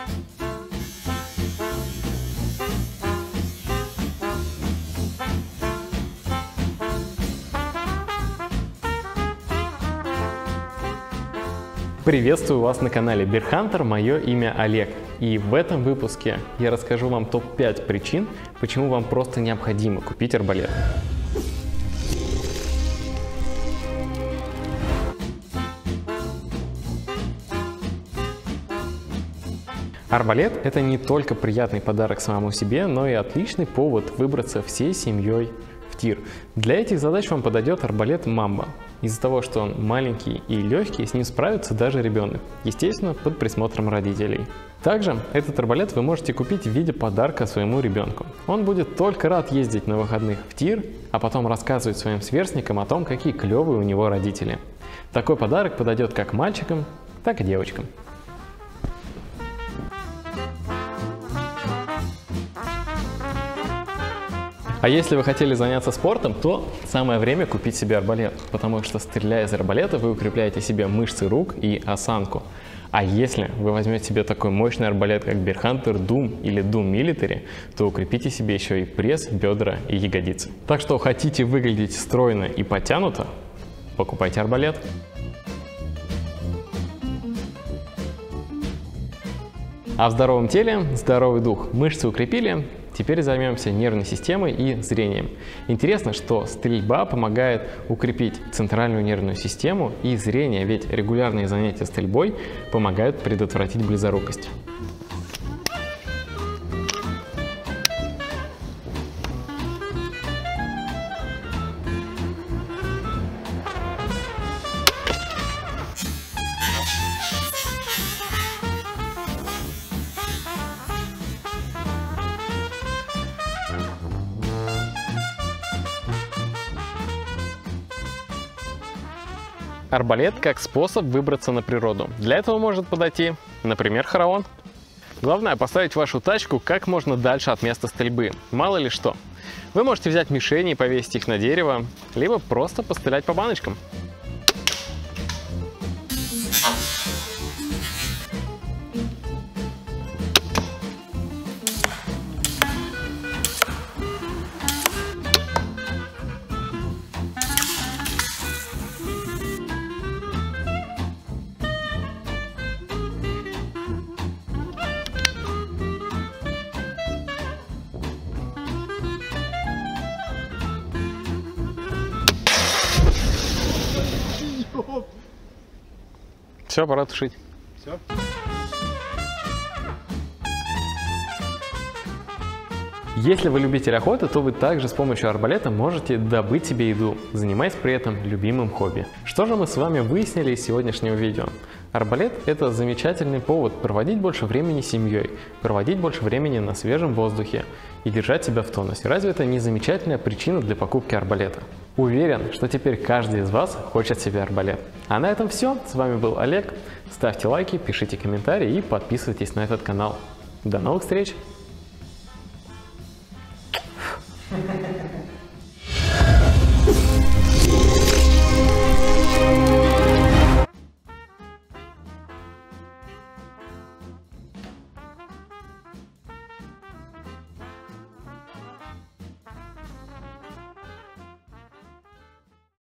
Приветствую вас на канале Bear Hunter, мое имя Олег. И в этом выпуске я расскажу вам топ-5 причин, почему вам просто необходимо купить арбалет. Арбалет – это не только приятный подарок самому себе, но и отличный повод выбраться всей семьей в тир. Для этих задач вам подойдет арбалет Mamba. Из-за того, что он маленький и легкий, с ним справится даже ребенок, естественно, под присмотром родителей. Также этот арбалет вы можете купить в виде подарка своему ребенку. Он будет только рад ездить на выходных в тир, а потом рассказывать своим сверстникам о том, какие клевые у него родители. Такой подарок подойдет как мальчикам, так и девочкам. А если вы хотели заняться спортом, то самое время купить себе арбалет, потому что, стреляя из арбалета, вы укрепляете себе мышцы рук и осанку. А если вы возьмете себе такой мощный арбалет, как Bear Hunter Doom или Doom Military, то укрепите себе еще и пресс, бедра и ягодицы. Так что хотите выглядеть стройно и подтянуто? Покупайте арбалет. А в здоровом теле здоровый дух. Мышцы укрепили. Теперь займемся нервной системой и зрением. Интересно, что стрельба помогает укрепить центральную нервную систему и зрение, ведь регулярные занятия стрельбой помогают предотвратить близорукость. Арбалет как способ выбраться на природу. Для этого может подойти, например, Хараон. Главное поставить вашу тачку как можно дальше от места стрельбы, мало ли что. Вы можете взять мишени и повесить их на дерево, либо просто пострелять по баночкам. Все, пора тушить. Все. Если вы любитель охоты, то вы также с помощью арбалета можете добыть себе еду, занимаясь при этом любимым хобби. Что же мы с вами выяснили из сегодняшнего видео? Арбалет – это замечательный повод проводить больше времени с семьей, проводить больше времени на свежем воздухе и держать себя в тонусе. Разве это не замечательная причина для покупки арбалета? Уверен, что теперь каждый из вас хочет себе арбалет. А на этом все. С вами был Олег. Ставьте лайки, пишите комментарии и подписывайтесь на этот канал. До новых встреч!